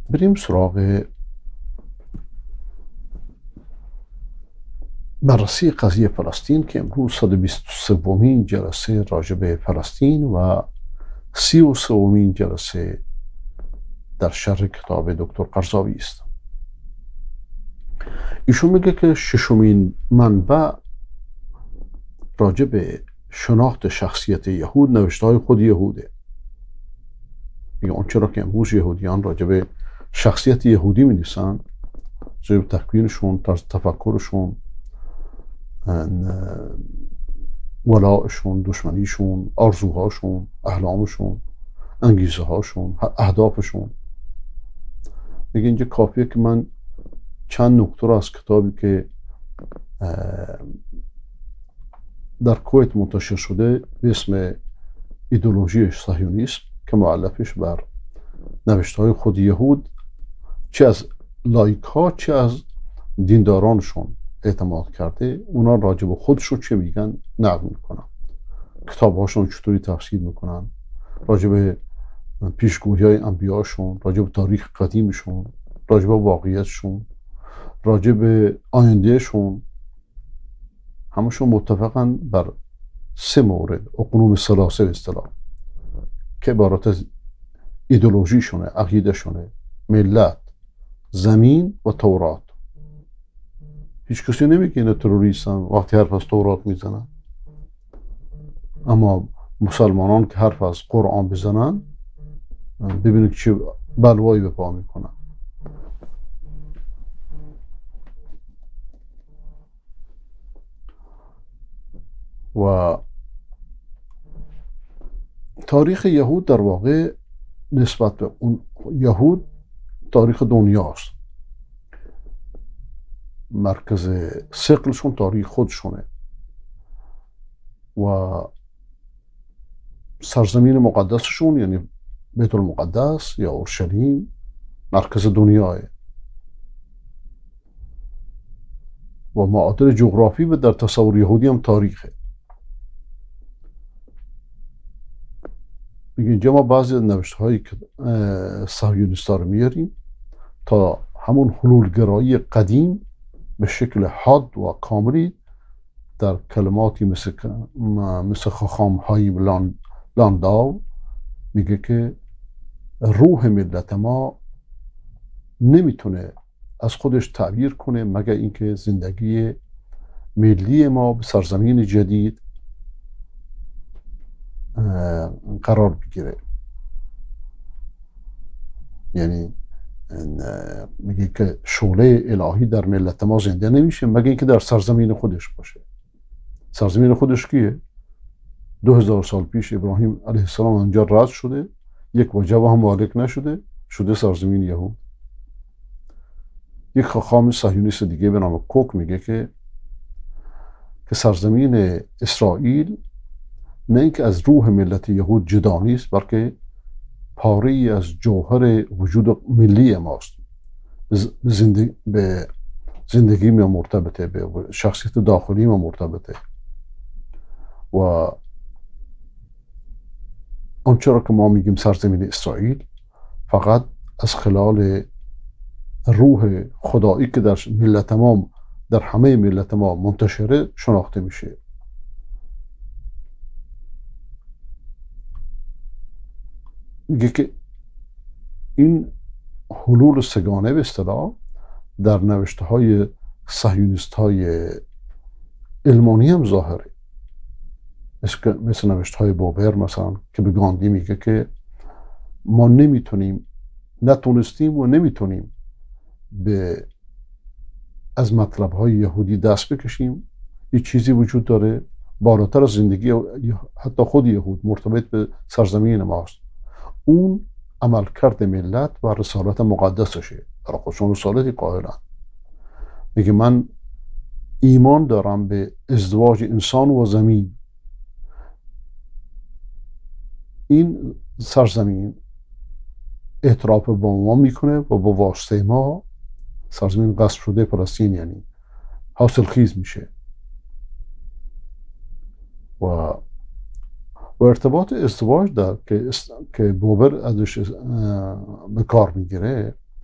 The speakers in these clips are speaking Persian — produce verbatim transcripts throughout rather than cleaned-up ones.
بریم سراغ بررسی قضیه فلسطین که امروز صد و بیست و سومین جلسه راجع به فلسطین و سی و سومین جلسه در شرح کتاب دکتر قرضاوی است. ایشون میگه که ششمین منبع راجع به شناخت شخصیت یهود نوشته های خود یهوده. میگه اون چرا که امروز یهودیان راجع به شخصیت یهودی می نویسن، راجع به تکوینشون، طرز تفکرشون، ولایشون، دشمنیشون، آرزوهاشون، احلامشون، انگیزه هاشون، اهدافشون. میگه اینجا کافیه که من چند نکته رو از کتابی که در کویت منتشر شده به اسم ایدئولوژی صهیونیسم که مؤلفش بر نوشته های خود یهود چه از لایک ها چه از دیندارانشون اعتماد کرده، اونا راجع به خودشون چه میگن نقل میکنن، کتاب هاشون چطوری تفسیر میکنن، راجع به پیشگویی های انبیاشون، راجع به تاریخ قدیمشون، راجع به واقعیتشون، راجع به آیندهشون. همشون متفقن بر سه مورد، اقنوم ثلاثه به اصطلاح، که عبارت از ایدئولوژیشونه، عقیدهشونه، ملت، زمین و تورات. هیچ کسی نمیگه اینا تروریستن وقتی حرف از تورات میزنن، اما مسلمانان که حرف از قرآن بزنن ببینید چه بلوایی به پا میکنن. و تاریخ یهود در واقع نسبت به اون یهود تاریخ دنیاست، مرکز ثقلشون تاریخ خودشونه و سرزمین مقدسشون یعنی بیت المقدس یا اورشلیم مرکز دنیاه و معادل جغرافی و در تصور یهودی هم تاریخه. میگه اینجا ما بعضی از نوشته هایی که صهیونیست‌ها رو میاریم تا همون حلولگرایی قدیم به شکل حاد و کاملی در کلماتی مثل مثل خاخام های لانداو میگه که روح ملت ما نمیتونه از خودش تعبیر کنه مگر اینکه زندگی ملی ما به سرزمین جدید قرار بگیره. یعنی میگه که شعله الهی در ملت ما زنده نمیشه مگر اینکه در سرزمین خودش باشه. سرزمین خودش کیه؟ دو هزار سال پیش ابراهیم علیه السلام اونجا رد شده، یک وجب هم مالک نشده، شده سرزمین یهود. یک خاخام صهیونیست دیگه به نام کوک میگه که که سرزمین اسرائیل نه اینکه از روح ملت یهود جدا نیست بلکه پاره ای از جوهر وجود ملی ماست، زندگی به زندگی ما مرتبطه، به شخصیت داخلی ما مرتبطه و آنچه را که ما میگیم سرزمین اسرائیل فقط از خلال روح خدایی که در ملت ما در همه ملت ما منتشره شناخته میشه. میگه که این حلول سگانه به اصطلاح در نوشته های صهیونیست های علمانی هم ظاهره، مثل, مثل نوشته های بوبر مثلا که به گاندی میگه که ما نمیتونیم نتونستیم و نمیتونیم به از مطلب های یهودی دست بکشیم. یه چیزی وجود داره بالاتر از زندگی حتی خود یهود مرتبط به سرزمین ماست، اون عملکرد ملت و رسالت مقدسشه. برای خودشون رسالتی قائلن. میگه من ایمان دارم به ازدواج انسان و زمین. این سرزمین اعتراف با ما میکنه و با واسطه ما سرزمین غصب شده فلسطین یعنی حاصل خیز میشه و و ارتباط ازدواج در که که بوبر ازش به کار میگیره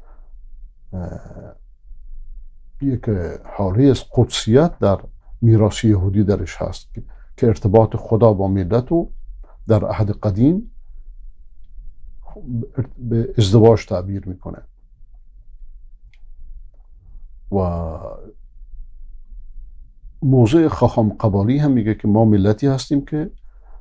یک حاله از قدسیت در میراث یهودی درش هست که ارتباط خدا با ملت رو در عهد قدیم به ازدواج تعبیر میکنه و موضوع خاخام قبالی هم میگه که ما ملتی هستیم که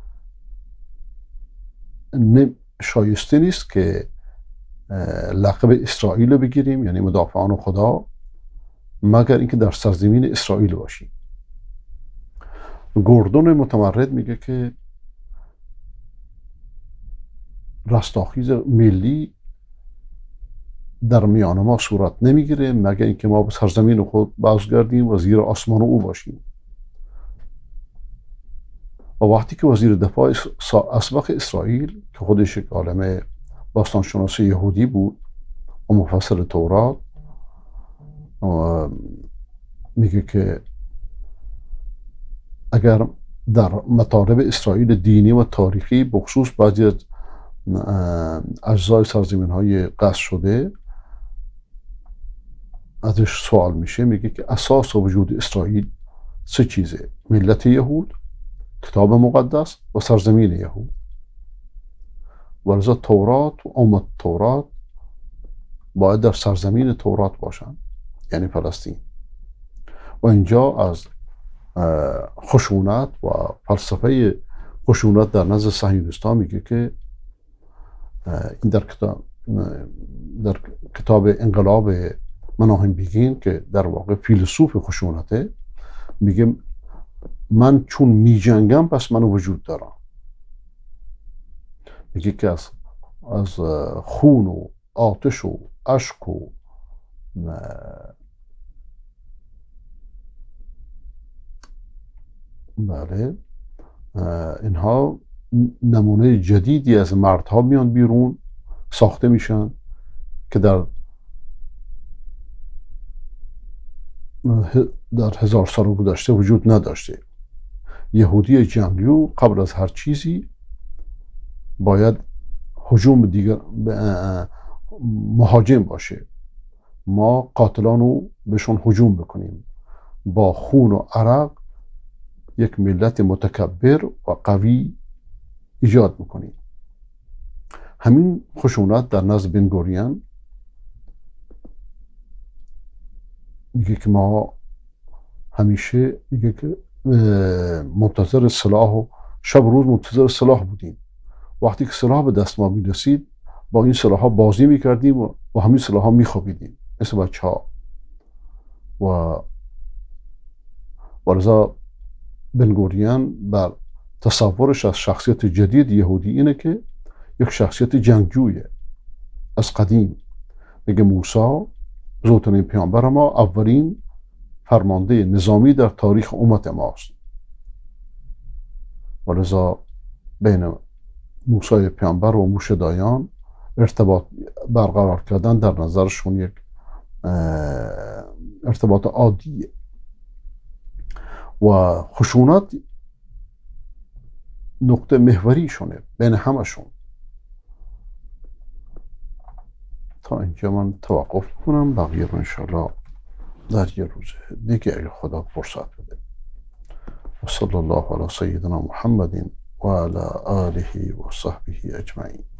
شایسته نیست که لقب اسرائیل رو بگیریم، یعنی مدافعان خدا، مگر اینکه در سرزمین اسرائیل باشیم. گوردون متمرد میگه که رستاخیز ملی در میان ما صورت نمیگیره مگر اینکه ما به سرزمین خود بازگردیم و زیر آسمان او باشیم. و وقتی که وزیر دفاع اسبق اسرائیل که خودش یک عالم باستانشناس یهودی بود و مفسر تورات، میگه که اگر در مطالب اسرائیل دینی و تاریخی بخصوص بعضی از اجزای سرزمین های قصد شده ازش سوال میشه، میگه که اساس وجود اسرائیل سه چیزه: ملت یهود، کتاب مقدس و سرزمین یهود. ولذا تورات و امت تورات باید در سرزمین تورات باشن، یعنی فلسطین. و اینجا از خشونت و فلسفه خشونت در نزد صهیونیست‌ها میگه که این در کتاب در کتاب انقلاب مناهیم بیگین که در واقع فیلسوف خشونته، میگه من چون میجنگم پس من وجود دارم. میگه که از از خون و آتش و اشک و بله اینها نمونه جدیدی از مردها میان بیرون، ساخته میشن که در در هزار سال گذشته وجود نداشته. یهودی جنگجو قبل از هر چیزی باید هجوم دیگر مهاجم باشه. ما قاتلان رو بهشون هجوم بکنیم، با خون و عرق یک ملت متکبر و قوی ایجاد میکنیم. همین خشونت در نزد بن گوریون میگه که ما همیشه میگه که منتظر سلاح و شب روز منتظر سلاح بودیم. وقتی که سلاح به دست ما میرسید با این سلاح ها بازی میکردیم و, و همین سلاح ها میخوابیدیم مثل بچه ها. و ولذا بن گوریون بر تصورش از شخصیت جدید یهودی اینه که یک شخصیت جنگجویه از قدیم. میگه موسی زوترین پیامبر ما اولین فرمانده نظامی در تاریخ امت ماست. ولذا بین موسی پیامبر و موشه دایان ارتباط برقرار کردن در نظرشون یک ارتباط عادیه. و خشونت نقطه محوری شونه بین همشون. تا اینجا من توقف کنم، بقیه رو انشاءالله در یه روز دیگه اگه خدا فرصت بده. و صلی الله علی سیدنا محمد و علی آله و صحبه اجمعین.